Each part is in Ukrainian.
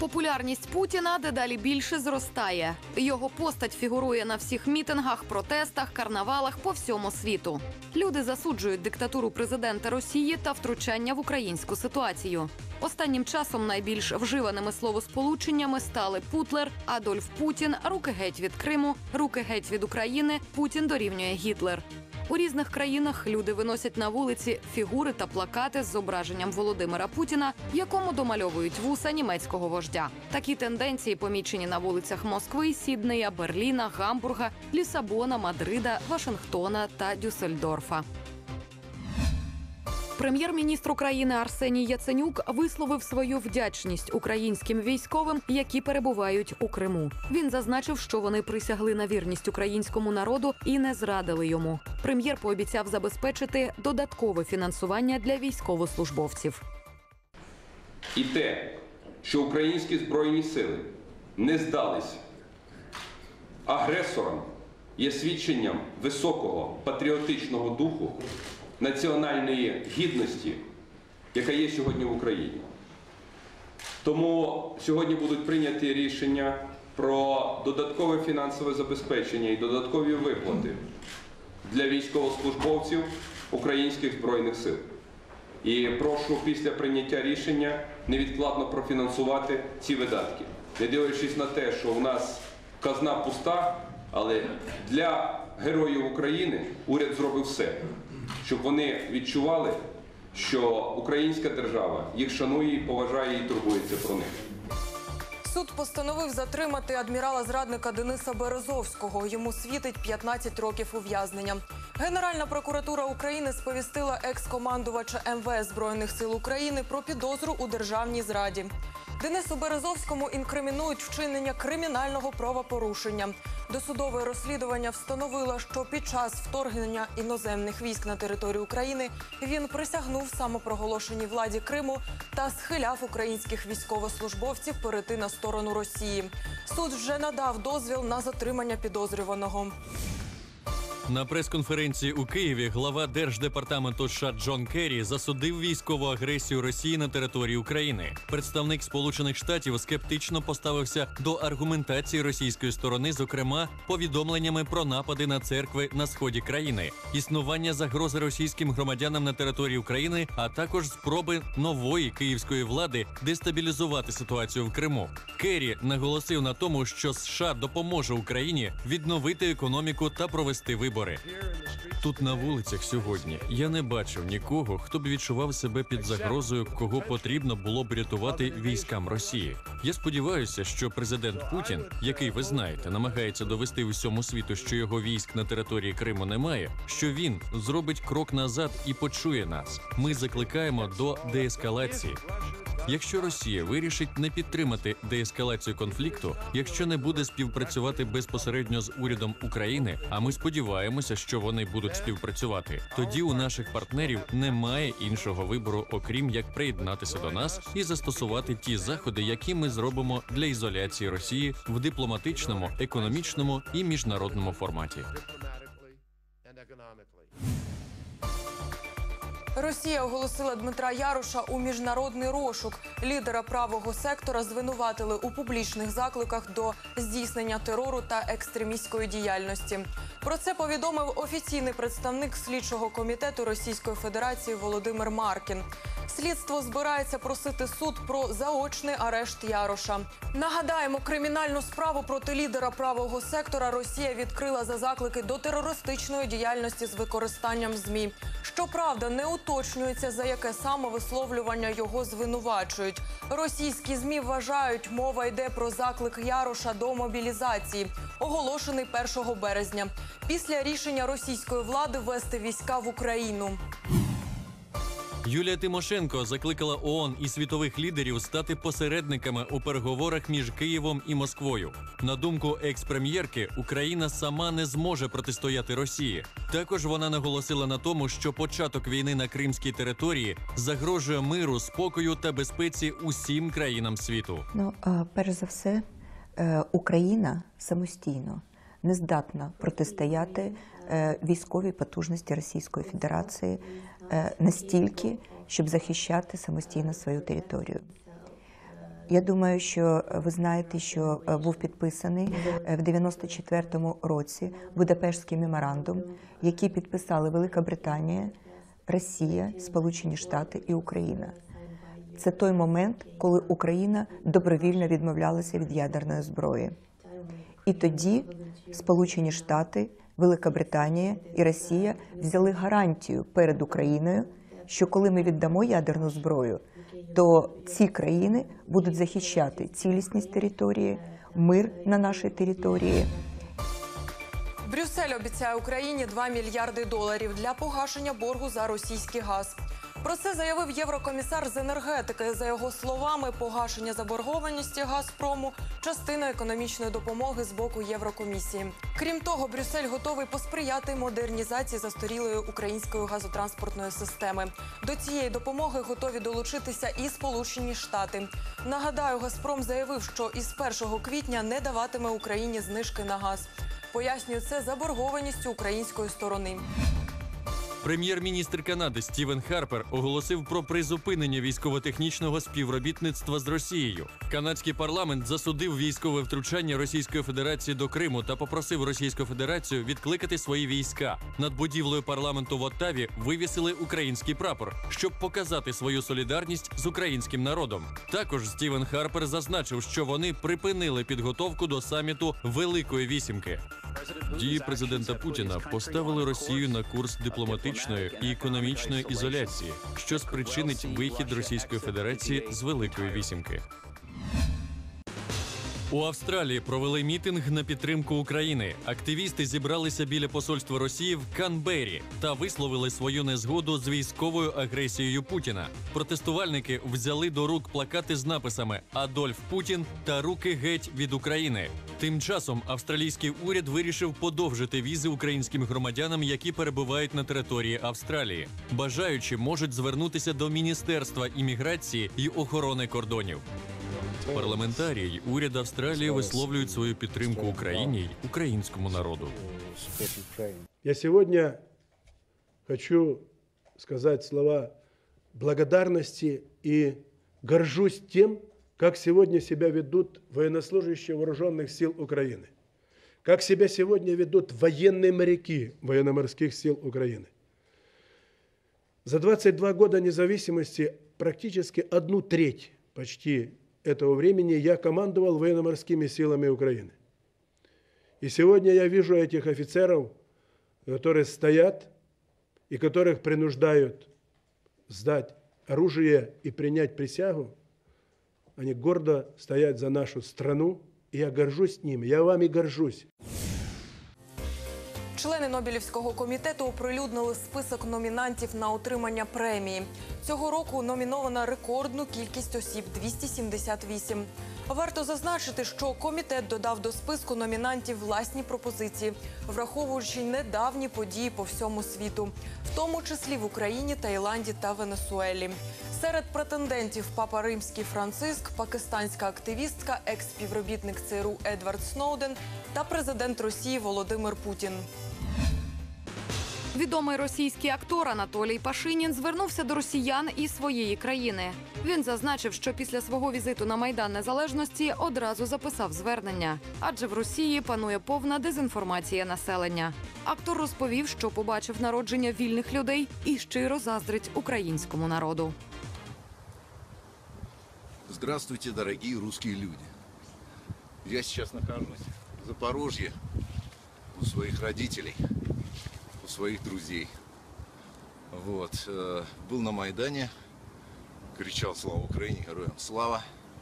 Популярність Путіна дедалі більше зростає. Його постать фігурує на всіх мітингах, протестах, карнавалах по всьому світу. Люди засуджують диктатуру президента Росії та втручання в українську ситуацію. Останнім часом найбільш вживаними словосполученнями стали Путлер, Адольф Путін, руки геть від Криму, руки геть від України, Путін дорівнює Гітлер. У різних країнах люди виносять на вулиці фігури та плакати з зображенням Володимира Путіна, якому домальовують вуса німецького вождя. Такі тенденції помічені на вулицях Москви, Сіднея, Берліна, Гамбурга, Лісабона, Мадрида, Вашингтона та Дюссельдорфа. Прем'єр-міністр України Арсеній Яценюк висловив свою вдячність українським військовим, які перебувають у Криму. Він зазначив, що вони присягли на вірність українському народу і не зрадили йому. Прем'єр пообіцяв забезпечити додаткове фінансування для військовослужбовців. І те, що українські Збройні сили не здались агресорам, є свідченням високого патріотичного духу, національної гідності, яка є сьогодні в Україні. Тому сьогодні будуть прийняті рішення про додаткове фінансове забезпечення і додаткові виплати для військовослужбовців українських Збройних сил. І прошу після прийняття рішення невідкладно профінансувати ці видатки. Не дивлячись на те, що у нас казна пуста, але для героїв України уряд зробив все, щоб вони відчували, що українська держава їх шанує, поважає і турбується про них. Суд постановив затримати адмірала-зрадника Дениса Березовського. Йому світить 15 років ув'язнення. Генеральна прокуратура України сповістила екс-командувача МВС Збройних сил України про підозру у державній зраді. Денису Березовському інкримінують вчинення кримінального правопорушення. Досудове розслідування встановило, що під час вторгнення іноземних військ на територію України він присягнув самопроголошеній владі Криму та схиляв українських військовослужбовців перейти на сторону Росії. Суд вже надав дозвіл на затримання підозрюваного. На прес-конференції у Києві глава Держдепартаменту США Джон Керрі засудив військову агресію Росії на території України. Представник Сполучених Штатів скептично поставився до аргументації російської сторони, зокрема, повідомленнями про напади на церкви на сході країни, існування загрози російським громадянам на території України, а також спроби нової київської влади дестабілізувати ситуацію в Криму. Керрі наголосив на тому, що США допоможе Україні відновити економіку та провести вибори. Тут на вулицях сьогодні я не бачив нікого, хто б відчував себе під загрозою, кого потрібно було б рятувати військам Росії. Я сподіваюся, що президент Путін, який, ви знаєте, намагається довести всьому світу, що його військ на території Криму немає, що він зробить крок назад і почує нас. Ми закликаємо до деескалації. Якщо Росія вирішить не підтримати деескалацію конфлікту, якщо не буде співпрацювати безпосередньо з урядом України, а ми сподіваємося, що вони будуть співпрацювати, тоді у наших партнерів немає іншого вибору, окрім як приєднатися до нас і застосувати ті заходи, які ми зробимо для ізоляції Росії в дипломатичному, економічному і міжнародному форматі. Росія оголосила Дмитра Яроша у міжнародний розшук. Лідера правого сектора звинуватили у публічних закликах до здійснення терору та екстремістської діяльності. Про це повідомив офіційний представник слідчого комітету Російської Федерації Володимир Маркін. Слідство збирається просити суд про заочний арешт Яроша. Нагадаємо, кримінальну справу проти лідера правого сектора Росія відкрила за заклики до терористичної діяльності з використанням ЗМІ. Щоправда, не уточнюється, за яке саме висловлювання його звинувачують. Російські ЗМІ вважають, мова йде про заклик Яроша до мобілізації, оголошений 1 березня, після рішення російської влади ввести війська в Україну. Юлія Тимошенко закликала ООН і світових лідерів стати посередниками у переговорах між Києвом і Москвою. На думку екс-прем'єрки, Україна сама не зможе протистояти Росії. Також вона наголосила на тому, що початок війни на кримській території загрожує миру, спокою та безпеці усім країнам світу. Перш за все, Україна самостійно не здатна протистояти військовій потужності Російської Федерації настільки, щоб захищати самостійно свою територію. Я думаю, що ви знаєте, що був підписаний в 94-му році Будапештський меморандум, який підписали Велика Британія, Росія, Сполучені Штати і Україна. Це той момент, коли Україна добровільно відмовлялася від ядерної зброї. І тоді Сполучені Штати, Велика Британія і Росія взяли гарантію перед Україною, що коли ми віддамо ядерну зброю, то ці країни будуть захищати цілісність території, мир на нашій території. Брюссель обіцяє Україні 2 мільярди доларів для погашення боргу за російський газ. Про це заявив єврокомісар з енергетики. За його словами, погашення заборгованості «Газпрому» – частина економічної допомоги з боку Єврокомісії. Крім того, Брюссель готовий посприяти модернізації застарілої української газотранспортної системи. До цієї допомоги готові долучитися і Сполучені Штати. Нагадаю, «Газпром» заявив, що із 1 квітня не даватиме Україні знижки на газ. Пояснює це заборгованістю української сторони. Прем'єр-міністр Канади Стівен Харпер оголосив про призупинення військово-технічного співробітництва з Росією. Канадський парламент засудив військове втручання Російської Федерації до Криму та попросив Російську Федерацію відкликати свої війська. Над будівлею парламенту в Оттаві вивісили український прапор, щоб показати свою солідарність з українським народом. Також Стівен Харпер зазначив, що вони припинили підготовку до саміту Великої Вісімки. Дії президента Путіна поставили Росію на курс дипломатичної і економічної ізоляції, що спричинить вихід Російської Федерації з Великої Вісімки. У Австралії провели мітинг на підтримку України. Активісти зібралися біля посольства Росії в Канберрі та висловили свою незгоду з військовою агресією Путіна. Протестувальники взяли до рук плакати з написами «Адольф Путін» та «Руки геть від України». Тим часом австралійський уряд вирішив подовжити візи українським громадянам, які перебувають на території Австралії. Бажаючі можуть звернутися до Міністерства імміграції і охорони кордонів. Парламентарії й уряд Австралії висловлюють свою підтримку Україні й українському народу. Я сегодня хочу сказать слова благодарности и горжусь тем, как сегодня себя ведут военнослужащие вооруженных сил Украины, как себя сегодня ведут военные моряки военно-морских сил Украины. За 22 года независимости практически 1/3 почти этого времени я командовал военно-морскими силами Украины. И сегодня я вижу этих офицеров, которые стоят и которых принуждают сдать оружие и принять присягу. Они гордо стоят за нашу страну, и я горжусь ними, я вами горжусь. Члени Нобелівського комітету оприлюднили список номінантів на отримання премії. Цього року номіновано рекордну кількість осіб – 278. Варто зазначити, що комітет додав до списку номінантів власні пропозиції, враховуючи недавні події по всьому світу, в тому числі в Україні, Таїланді та Венесуелі. Серед претендентів Папа Римський Франциск, пакистанська активістка, екс-співробітник ЦРУ Едвард Сноуден та президент Росії Володимир Путін. Відомий російський актор Анатолій Пашинін звернувся до росіян і своєї країни. Він зазначив, що після свого візиту на Майдан Незалежності одразу записав звернення, адже в Росії панує повна дезінформація населення. Актор розповів, що побачив народження вільних людей і щиро заздрить українському народу. Здравствуйте, дорогие русские люди. Я сейчас нахожусь в Запорожье у своих родителей, у своих друзей. Вот. Был на Майдане, кричал «Слава Украине! Героям слава!»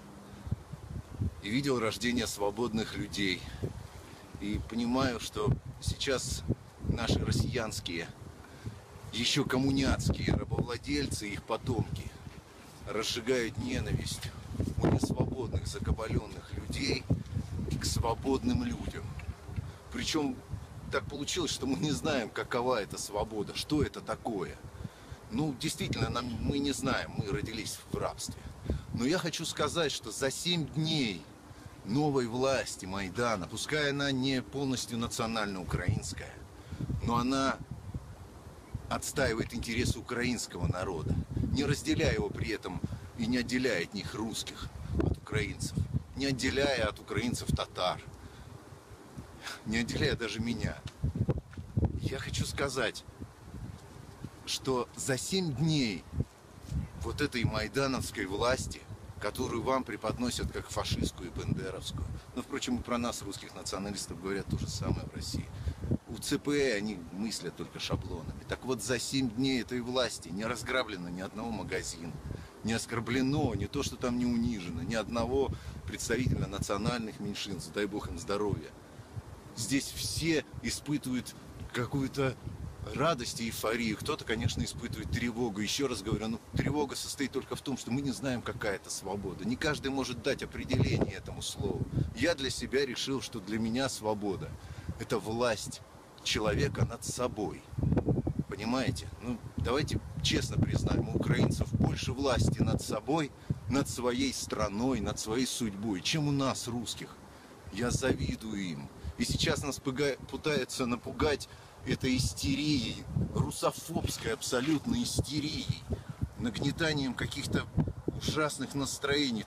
и видел рождение свободных людей. И понимаю, что сейчас наши россиянские, еще коммуняцкие рабовладельцы и их потомки разжигают ненависть у несвободных, закабаленных людей к свободным людям. Причем так получилось, что мы не знаем, какова эта свобода, что это такое. Ну, действительно, мы не знаем, мы родились в рабстве. Но я хочу сказать, что за 7 дней новой власти Майдана, пускай она не полностью национально-украинская, но она отстаивает интересы украинского народа, не разделяя его при этом и не отделяя от них русских от украинцев. украинцев, не отделяя от украинцев татар, не отделяя даже меня. Я хочу сказать, что за 7 дней вот этой майдановской власти, которую вам преподносят как фашистскую и бендеровскую, но, впрочем, и про нас, русских националистов, говорят то же самое в России. У ЦП они мыслят только шаблонами. Так вот, за 7 дней этой власти не разграблено ни одного магазина, не оскорблено, не то, что там не унижено, ни одного представителя национальных меньшинств, дай бог им здоровья. Здесь все испытывают какую-то радость и эйфорию. Кто-то, конечно, испытывает тревогу. Еще раз говорю, тревога состоит только в том, что мы не знаем, какая это свобода. Не каждый может дать определение этому слову. Я для себя решил, что для меня свобода – это власть человека над собой. Понимаете? Давайте честно признаем, у украинцев больше власти над собой, над своей страной, над своей судьбой, чем у нас, русских. Я завидую им. И сейчас нас пытаются напугать этой истерией, русофобской абсолютно истерией, нагнетанием каких-то ужасных настроений.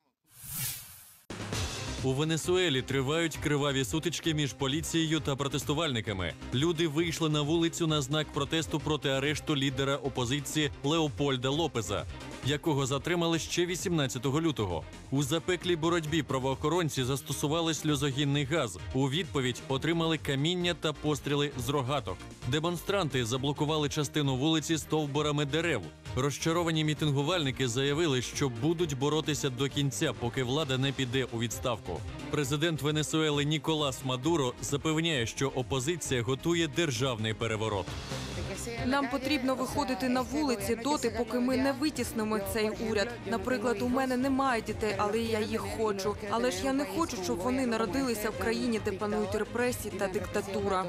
У Венесуелі тривають криваві сутички між поліцією та протестувальниками. Люди вийшли на вулицю на знак протесту проти арешту лідера опозиції Леопольда Лопеза, якого затримали ще 18 лютого. У запеклій боротьбі правоохоронці застосували сльозогінний газ. У відповідь отримали каміння та постріли з рогаток. Демонстранти заблокували частину вулиці стовбурами дерев. Розчаровані мітингувальники заявили, що будуть боротися до кінця, поки влада не піде у відставку. Президент Венесуели Ніколас Мадуро запевняє, що опозиція готує державний переворот. Нам потрібно виходити на вулиці доти, поки ми не витіснимо цей уряд. Наприклад, у мене немає дітей, але я їх хочу. Але ж я не хочу, щоб вони народилися в країні, де панують репресії та диктатура.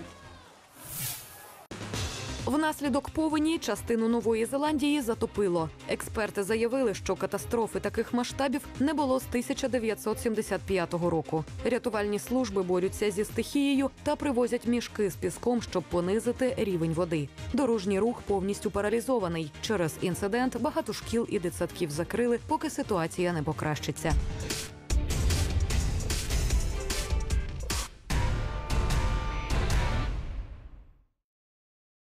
Внаслідок повені частину Нової Зеландії затопило. Експерти заявили, що катастрофи таких масштабів не було з 1975 року. Рятувальні служби борються зі стихією та привозять мішки з піском, щоб понизити рівень води. Дорожній рух повністю паралізований. Через інцидент багато шкіл і дитсадків закрили, поки ситуація не покращиться.